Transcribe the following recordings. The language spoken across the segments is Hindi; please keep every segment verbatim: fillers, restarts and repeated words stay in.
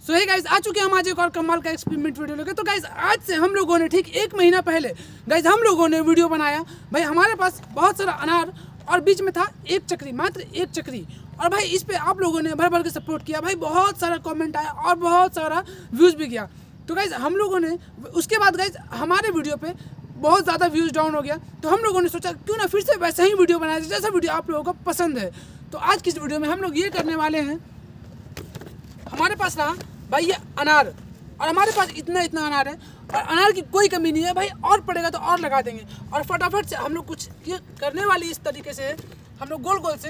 सो हे गाइस, आ चुके हैं हम आज एक और कमाल का एक्सपेरिमेंट वीडियो लेके। तो गाइस आज से हम लोगों ने ठीक एक महीना पहले गाइस हम लोगों ने वीडियो बनाया। भाई हमारे पास बहुत सारा अनार और बीच में था एक चक्री, मात्र एक चक्री। और भाई इस पे आप लोगों ने भर भर के सपोर्ट किया। भाई बहुत सारा कमेंट आया और बहुत सारा व्यूज़ भी गया। तो गाइस हम लोगों ने उसके बाद गाइस हमारे वीडियो पे बहुत ज़्यादा व्यूज़ डाउन हो गया। तो हम लोगों ने सोचा क्यों ना फिर से वैसा ही वीडियो बनाया जैसा वीडियो आप लोगों को पसंद है। तो आज की इस वीडियो में हम लोग ये करने वाले हैं, हमारे पास रहा भाई ये अनार, और हमारे पास इतना इतना अनार है और अनार की कोई कमी नहीं है भाई। और पड़ेगा तो और लगा देंगे। और फटाफट से हम लोग कुछ ये करने वाली इस तरीके से हम लोग गोल गोल से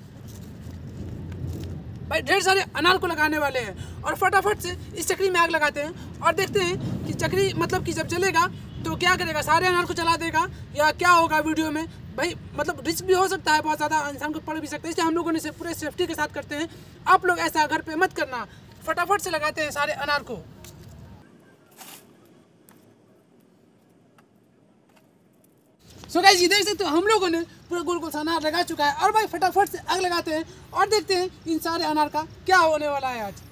भाई ढेर सारे अनार को लगाने वाले हैं। और फटाफट से इस चक्री में आग लगाते हैं और देखते हैं कि चक्री मतलब कि जब चलेगा तो क्या करेगा, सारे अनार को जला देगा या क्या होगा वीडियो में। भाई मतलब रिस्क भी हो सकता है, बहुत ज़्यादा इंसान को पड़ भी सकता है, इसलिए हम लोगों ने इसे पूरे सेफ्टी के साथ करते हैं। आप लोग ऐसा घर पे मत करना, फटाफट से लगाते हैं सारे अनार को। सो गाइस ये देख सकते हो हम लोगों ने पूरा गोल गोल सा अनार लगा चुका है। और भाई फटाफट से आग लगाते हैं और देखते हैं इन सारे अनार का क्या होने वाला है आज।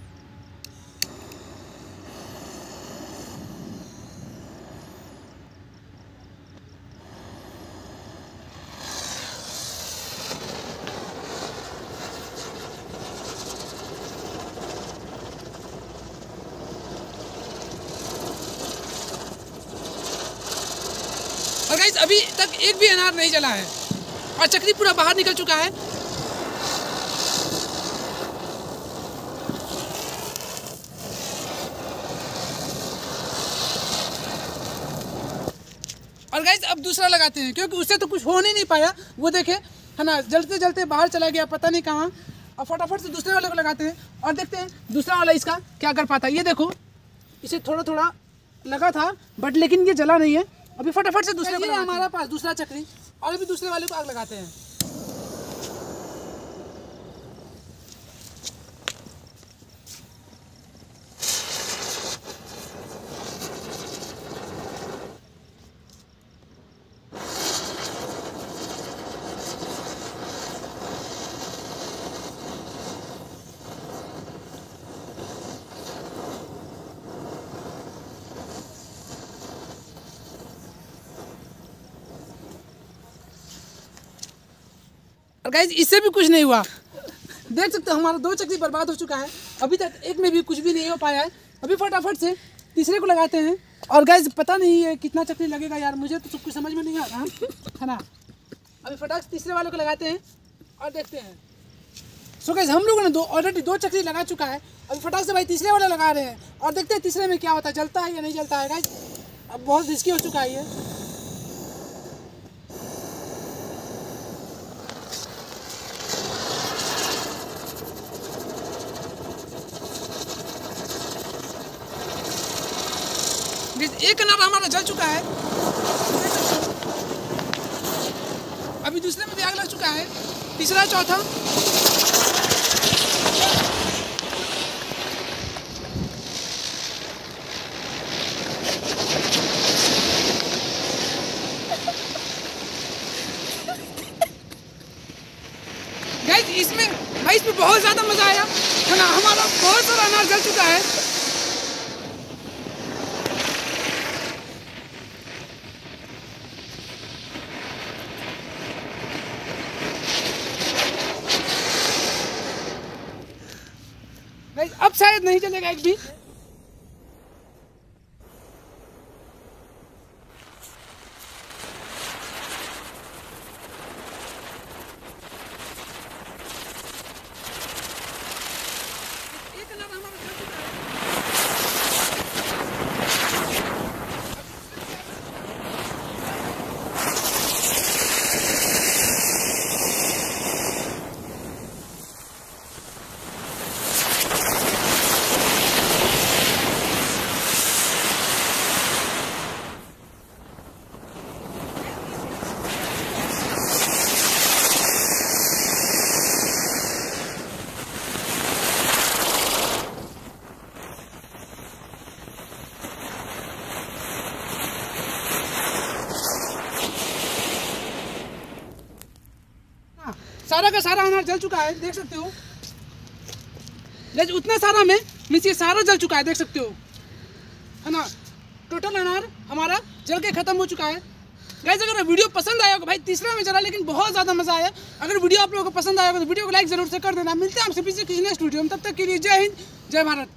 और गाइस अभी तक एक भी अनार नहीं जला है और चक्री पूरा बाहर निकल चुका है। और गाइस अब दूसरा लगाते हैं क्योंकि उससे तो कुछ हो नहीं, नहीं पाया, वो देखे है ना, जलते जलते बाहर चला गया पता नहीं कहाँ। और फटाफट से दूसरे वाले को लगाते हैं और देखते हैं दूसरा वाला इसका क्या कर पाता है। ये देखो इसे थोड़ा थोड़ा लगा था बट लेकिन ये जला नहीं है। अभी फटाफट से दूसरे वाले हमारे पास दूसरा चक्री और अभी दूसरे वाले को आग लगाते हैं। और गाइस इससे भी कुछ नहीं हुआ, देख सकते हो हमारा दो चक्री बर्बाद हो चुका है। अभी तक एक में भी कुछ भी नहीं हो पाया है। अभी फटाफट से तीसरे को लगाते हैं। और गाइस पता नहीं है कितना चक्री लगेगा यार, मुझे तो सब कुछ समझ में नहीं आ रहा है ना। अभी फटाफट से तीसरे वाले को लगाते हैं और देखते हैं। सो गाइस हम लोगों ने दो ऑलरेडी दो चक्री लगा चुका है। अभी फटाफट से भाई तीसरे वाला लगा रहे हैं और देखते हैं तीसरे में क्या होता है, जलता है या नहीं जलता है। गाइस अब बहुत रिस्की हो चुका है ये। एक अनार हमारा जल चुका है, अभी दूसरे में भी आग लग चुका है, तीसरा चौथा। गाइस इसमें भाई इसमें बहुत ज्यादा मजा आया है ना, हमारा बहुत सारा अनार जल चुका है। अब शायद नहीं चलेगा एक भी। एक अनार हमारा जल चुका है। सारा का सारा अनार जल चुका है, देख सकते हो। लेकिन उतना सारा में मीन्स ये सारा जल चुका है, देख सकते हो, है ना। टोटल अनार हमारा जल के खत्म हो चुका है। गाइस अगर वीडियो पसंद आया होगा, भाई तीसरा में चला लेकिन बहुत ज़्यादा मज़ा आया। अगर वीडियो आप लोगों को पसंद आया होगा तो वीडियो को लाइक जरूर से कर देना। मिलते हैं आपसे किसी नेक्स्ट वीडियो में, तब तक के लिए जय हिंद जय भारत।